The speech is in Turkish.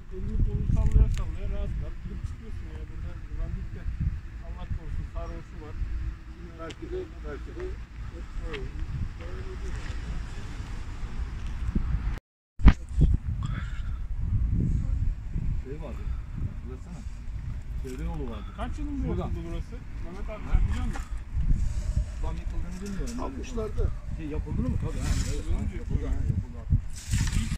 elini kolunu sallaya sallaya rahat rahat gidip çıkıyorsun ya. Buradan yılan gitti. Allah korusun sarhoşu var. Belki de şey vardı. Burasana. Çevre yolu vardı. Kaç yılında yapıldı burası? Mehmet abi sen biliyor musun? Tam yapıldığını bilmiyorum. 60'larda. Yapıldı mı? Tabii. Yapıldı.